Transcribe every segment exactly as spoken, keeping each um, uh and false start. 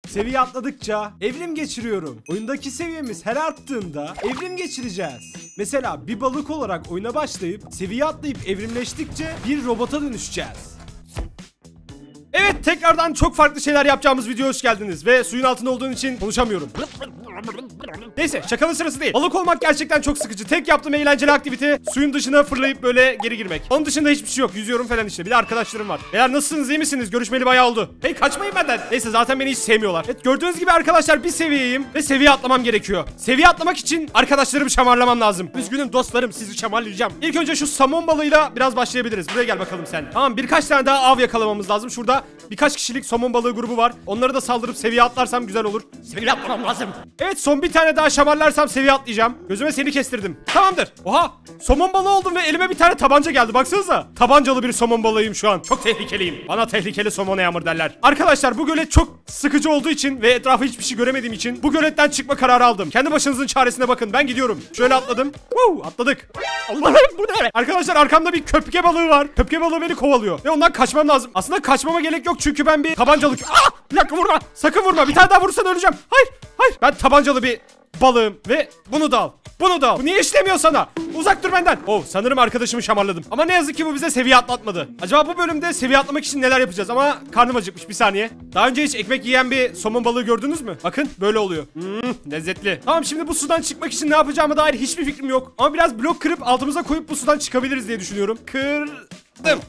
Seviye atladıkça evrim geçiriyorum. Oyundaki seviyemiz her arttığında evrim geçireceğiz. Mesela bir balık olarak oyuna başlayıp seviye atlayıp evrimleştikçe bir robota dönüşeceğiz. Evet, tekrardan çok farklı şeyler yapacağımız videoya hoş geldiniz ve suyun altında olduğun için konuşamıyorum. Neyse, şakanın sırası değil. Balık olmak gerçekten çok sıkıcı. Tek yaptığım eğlenceli aktivite suyun dışına fırlayıp böyle geri girmek. Onun dışında hiçbir şey yok. Yüzüyorum falan işte. Bir de arkadaşlarım var. Beyler nasılsınız, iyi misiniz? Görüşmeli bayağı oldu. Hey, kaçmayın benden. Neyse, zaten beni hiç sevmiyorlar. Evet, gördüğünüz gibi arkadaşlar bir seviyeyim ve seviye atlamam gerekiyor. Seviye atlamak için arkadaşlarımı şamarlamam lazım. Üzgünüm dostlarım, sizi şamarlayacağım. İlk önce şu somon balığıyla biraz başlayabiliriz. Buraya gel bakalım sen. Tamam, birkaç tane daha av yakalamamız lazım. Şurada birkaç kişilik somon balığı grubu var. Onları da saldırıp seviye atlarsam güzel olur. Seviye atlamam lazım. Evet, son bir tane daha şamarlarsam seviye atlayacağım. Gözüme seni kestirdim. Tamamdır. Oha, somon balığı oldum ve elime bir tane tabanca geldi. Baksanıza. Tabancalı bir somon balığıyım şu an. Çok tehlikeliyim. Bana tehlikeli somon yağmur derler. Arkadaşlar, bu gölet çok sıkıcı olduğu için ve etrafı hiçbir şey göremediğim için bu göletten çıkma kararı aldım. Kendi başınızın çaresine bakın. Ben gidiyorum. Şöyle atladım. Woo, atladık. Allah'ım, bu ne? Arkadaşlar, arkamda bir köpke balığı var. Köpke balığı beni kovalıyor ve ondan kaçmam lazım. Aslında kaçmama gerek yok çünkü ben bir tabancalı... Ah! Bir dakika, vurma. Sakın vurma. Bir tane daha vurursan öleceğim. Hayır. Hayır. Ben tabancalı bir balığım ve bunu da al. Bunu da al. Bu niye işlemiyor sana? Uzak dur benden. Oh, sanırım arkadaşımı şamarladım. Ama ne yazık ki bu bize seviye atlatmadı. Acaba bu bölümde seviye atlamak için neler yapacağız? Ama karnım acıkmış, bir saniye. Daha önce hiç ekmek yiyen bir somon balığı gördünüz mü? Bakın böyle oluyor. Hmm, lezzetli. Tamam, şimdi bu sudan çıkmak için ne yapacağıma dair hiçbir fikrim yok. Ama biraz blok kırıp altımıza koyup bu sudan çıkabiliriz diye düşünüyorum. Kırdım.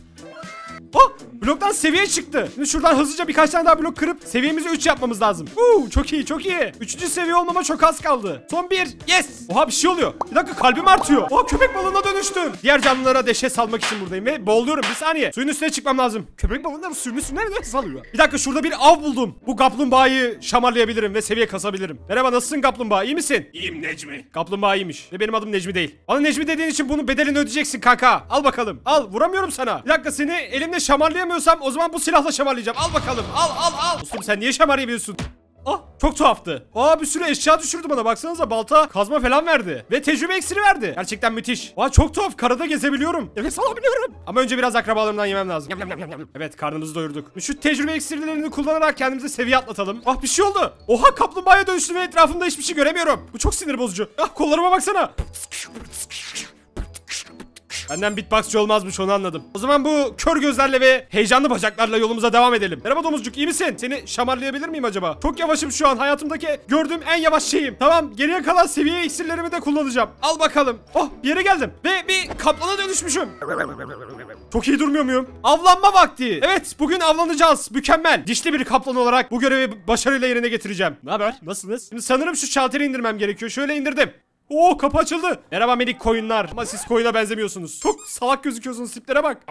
Oh, bloktan seviye çıktı. Şimdi şuradan hızlıca birkaç tane daha blok kırıp seviyemizi üç yapmamız lazım. Uuu, çok iyi, çok iyi. Üçüncü seviye olmama çok az kaldı. Son bir. Yes. Oha, bir şey oluyor. Bir dakika, kalbim artıyor. Oha, köpek balığına dönüştüm. Diğer canlılara deşe salmak için buradayım ve boğuluyorum. Bir saniye. Suyun üstüne çıkmam lazım. Köpek balığına suyun üstüne nereden salıyor? Bir dakika, şurada bir av buldum. Bu kaplumbağayı şamarlayabilirim ve seviye kasabilirim. Merhaba, nasılsın kaplumbağa? İyi misin? İyiyim Necmi. Kaplumbağa iyiymiş. Ve benim adım Necmi değil. Bana Necmi dediğin için bunun bedelini ödeyeceksin kanka. Al bakalım. Al, vuramıyorum sana. Bir dakika, seni elimle şamarlayamıyorsam o zaman bu silahla şamarlayacağım. Al bakalım. Al al al. Dostum, sen niye şamarlayamıyorsun? Ah, çok tuhaftı. Aa, bir sürü eşya düşürdü bana. Baksanıza, balta, kazma falan verdi. Ve tecrübe iksiri verdi. Gerçekten müthiş. Aa, çok tuhaf. Karada gezebiliyorum. Nefes alabiliyorum. Ama önce biraz akrabalarımdan yemem lazım. Evet, karnımızı doyurduk. Şu tecrübe iksirlerini kullanarak kendimize seviye atlatalım. Ah, bir şey oldu. Oha, kaplumbağaya dönüştüm ve etrafımda hiçbir şey göremiyorum. Bu çok sinir bozucu. Ah, kollarıma baksana. Benden beatboxçı olmazmış, onu anladım. O zaman bu kör gözlerle ve heyecanlı bacaklarla yolumuza devam edelim. Merhaba domuzcuk, iyi misin? Seni şamarlayabilir miyim acaba? Çok yavaşım şu an, hayatımdaki gördüğüm en yavaş şeyim. Tamam, geriye kalan seviye iksirlerimi de kullanacağım. Al bakalım. Oh, bir yere geldim ve bir kaplana dönüşmüşüm. Çok iyi durmuyor muyum? Avlanma vakti. Evet, bugün avlanacağız. Mükemmel. Dişli bir kaplan olarak bu görevi başarıyla yerine getireceğim. Ne haber? Nasılsınız? Şimdi sanırım şu şalteri indirmem gerekiyor. Şöyle indirdim. Oo, kapı açıldı. Merhaba minik koyunlar. Ama siz koyuna benzemiyorsunuz. Çok salak gözüküyorsunuz, tiplere bak.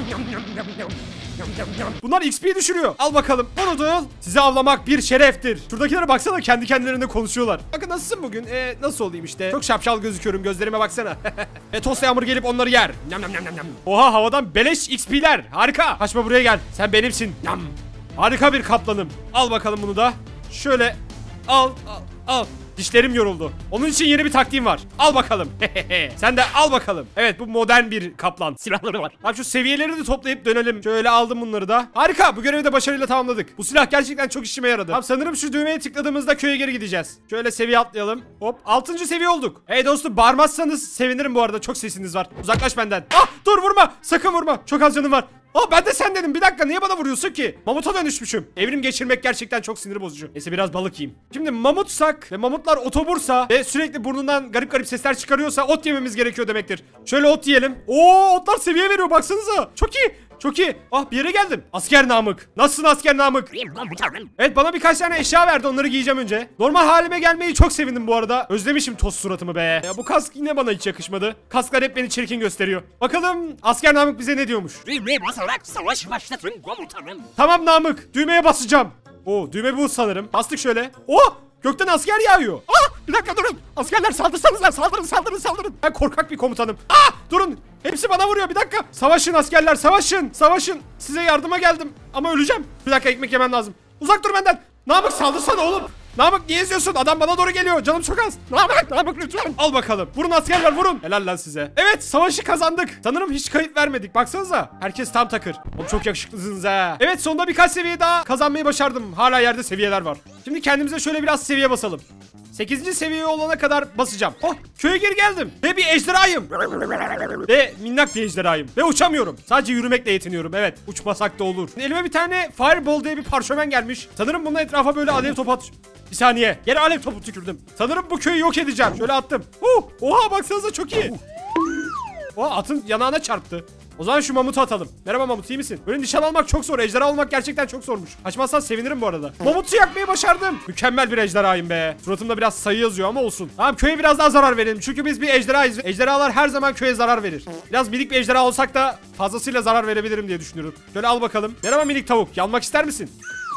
Bunlar X P düşürüyor. Al bakalım. Bunu da al. Sizi avlamak bir şereftir. Şuradakilere baksana, kendi kendilerine konuşuyorlar. Bakın, nasılsın bugün? Ee, nasıl olayım işte. Çok şapşal gözüküyorum, gözlerime baksana. Ve tost yağmur gelip onları yer. Oha, havadan beleş X P'ler. Harika. Kaçma, buraya gel. Sen benimsin. Harika bir kaplanım. Al bakalım bunu da. Şöyle al al al. Dişlerim yoruldu. Onun için yeni bir taktiğim var. Al bakalım. Sen de al bakalım. Evet, bu modern bir kaplan. Silahları var. Bak, şu seviyeleri de toplayıp dönelim. Şöyle aldım bunları da. Harika. Bu görevi de başarıyla tamamladık. Bu silah gerçekten çok işime yaradı. Tamam, sanırım şu düğmeye tıkladığımızda köye geri gideceğiz. Şöyle seviye atlayalım. Hop. altıncı seviye olduk. Hey dostum, bağırmazsanız sevinirim bu arada. Çok sesiniz var. Uzaklaş benden. Ah, dur, vurma. Sakın vurma. Çok az canım var. Aa, ben de sen dedim. Bir dakika, niye bana vuruyorsun ki? Mamuta dönüşmüşüm. Evrim geçirmek gerçekten çok sinir bozucu. Neyse, biraz balık yiyeyim. Şimdi mamutsak ve mamutlar otobursa ve sürekli burnundan garip garip sesler çıkarıyorsa ot yememiz gerekiyor demektir. Şöyle ot yiyelim. Oo, otlar seviye veriyor, baksanıza. Çok iyi. Çok iyi. Ah, bir yere geldim. Asker Namık. Nasılsın asker Namık? Evet, bana birkaç tane eşya verdi. Onları giyeceğim önce. Normal halime gelmeyi çok sevindim bu arada. Özlemişim toz suratımı be. Ya bu kask yine bana hiç yakışmadı. Kasklar hep beni çirkin gösteriyor. Bakalım asker Namık bize ne diyormuş? Düğmeye basarak savaş başlatın komutanım. Tamam Namık. Düğmeye basacağım. Oo, düğme bu sanırım. Bastık şöyle. Oh! Gökten asker yağıyor. Ah! Bir dakika durun. Askerler saldırsanızlar. Saldırın saldırın saldırın. Ben korkak bir komutanım. Ah! Durun. Hepsi bana vuruyor, bir dakika. Savaşın askerler, savaşın. Savaşın. Size yardıma geldim. Ama öleceğim. Bir dakika, ekmek yemem lazım. Uzak dur benden. Namık, saldırsana oğlum. Namık niye eziyorsun? Adam bana doğru geliyor. Canım çok az. Namık, Namık lütfen. Al bakalım. Vurun askerler vurun. Helal lan size. Evet savaşı kazandık. Sanırım hiç kayıp vermedik. Baksanıza. Herkes tam takır. Oğlum çok yakışıklısınız ha. Evet sonunda birkaç seviye daha kazanmayı başardım. Hala yerde seviyeler var. Şimdi kendimize şöyle biraz seviye basalım. sekizinci seviye olana kadar basacağım. Oh, köye geri geldim. Ve bir ejderhayım. Ve minnak bir ejderhayım. Ve uçamıyorum. Sadece yürümekle yetiniyorum. Evet, uçmasak da olur. Elime bir tane Fireball diye bir parşömen gelmiş. Sanırım bunun etrafa böyle alev topu at... Bir saniye. Yere alev topu tükürdüm. Sanırım bu köyü yok edeceğim. Şöyle attım. Uh, oha baksanıza çok iyi. Oha atın yanağına çarptı. O zaman şu mamutu atalım. Merhaba Mamut, iyi misin? Böyle nişan almak çok zor. Ejderha olmak gerçekten çok zormuş. Kaçmazsan sevinirim bu arada. Mamutu yakmayı başardım. Mükemmel bir ejderhayım be. Suratımda biraz sayı yazıyor ama olsun. Tamam köye biraz daha zarar verelim. Çünkü biz bir ejderhayız. Ejderhalar her zaman köye zarar verir. Biraz minik bir ejderha olsak da fazlasıyla zarar verebilirim diye düşünüyorum. Şöyle al bakalım. Merhaba minik tavuk. Yanmak ister misin?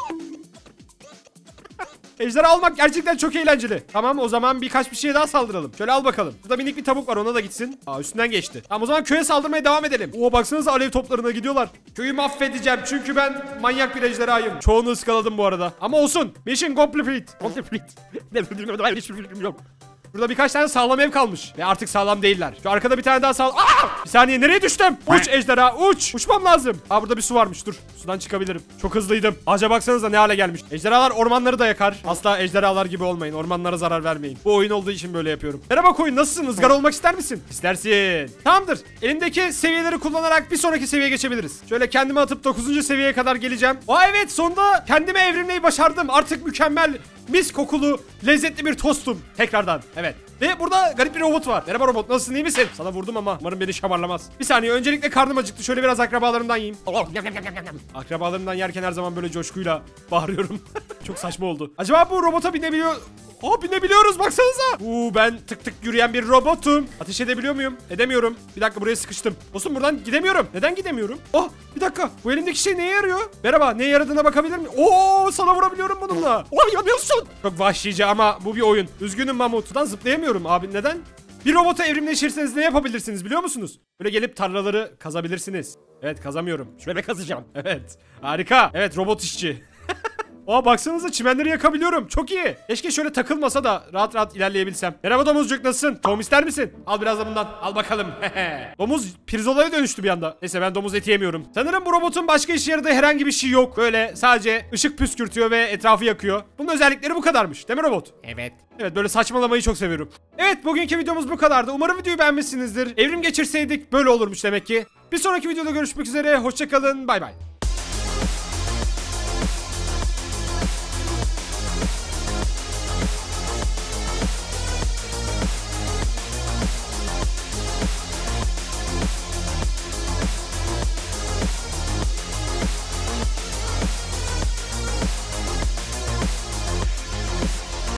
Ejderha almak gerçekten çok eğlenceli. Tamam o zaman birkaç bir şeye daha saldıralım. Şöyle al bakalım. Burada minik bir tavuk var, ona da gitsin. Aa üstünden geçti. Tamam o zaman köye saldırmaya devam edelim. Oo baksanıza alev toplarına gidiyorlar. Köyü mahvedeceğim çünkü ben manyak bir ejderhayım. Çoğunu ıskaladım bu arada. Ama olsun. Mission complete. Complete. Hiçbir fikrim yok. Burada birkaç tane sağlam ev kalmış. Ve artık sağlam değiller. Şu arkada bir tane daha sağlam... Aa! Bir saniye nereye düştüm? Uç ejderha uç. Uçmam lazım. Aa burada bir su varmış dur. Sudan çıkabilirim. Çok hızlıydım. Ağaca baksanıza ne hale gelmiş. Ejderhalar ormanları da yakar. Asla ejderhalar gibi olmayın. Ormanlara zarar vermeyin. Bu oyun olduğu için böyle yapıyorum. Merhaba koyun, nasılsın? Izgara olmak ister misin? İstersin. Tamamdır. Elimdeki seviyeleri kullanarak bir sonraki seviyeye geçebiliriz. Şöyle kendimi atıp dokuzuncu seviyeye kadar geleceğim. Aa evet sonunda kendime evrilmeyi başardım. Artık mükemmel, mis kokulu, lezzetli bir tostum. Tekrardan. Evet. Ve burada garip bir robot var. Merhaba robot, nasılsın, iyi misin? Sana vurdum ama umarım beni şamarlamaz. Bir saniye, öncelikle karnım acıktı. Şöyle biraz akrabalarımdan yiyeyim. Akrabalarımdan yerken her zaman böyle coşkuyla bağırıyorum. Çok saçma oldu. Acaba bu robota binebiliyor... Aa binebiliyoruz baksanıza. Uuu ben tık tık yürüyen bir robotum. Ateş edebiliyor muyum? Edemiyorum. Bir dakika buraya sıkıştım. Olsun buradan gidemiyorum. Neden gidemiyorum? Oh bir dakika. Bu elimdeki şey neye yarıyor? Merhaba, neye yaradığına bakabilir miyim? Oo sana vurabiliyorum bununla. Oh yanıyorsun. Çok vahşice ama bu bir oyun. Üzgünüm Mamut. Buradan zıplayamıyorum abi, neden? Bir robota evrimleşirseniz ne yapabilirsiniz biliyor musunuz? Böyle gelip tarlaları kazabilirsiniz. Evet kazamıyorum. Şöyle kazacağım. Evet. Harika. Evet robot işçi. Aa baksanıza çimenleri yakabiliyorum. Çok iyi. Keşke şöyle takılmasa da rahat rahat ilerleyebilsem. Merhaba domuzcuk, nasılsın? Tohum ister misin? Al biraz da bundan. Al bakalım. Domuz pirzolaya dönüştü bir anda. Neyse ben domuz eti yemiyorum. Sanırım bu robotun başka işe yaradığı herhangi bir şey yok. Böyle sadece ışık püskürtüyor ve etrafı yakıyor. Bunun özellikleri bu kadarmış. Değil mi robot? Evet. Evet böyle saçmalamayı çok seviyorum. Evet bugünkü videomuz bu kadardı. Umarım videoyu beğenmişsinizdir. Evrim geçirseydik böyle olurmuş demek ki. Bir sonraki videoda görüşmek üzere. Hoşça kalın. Bay bay.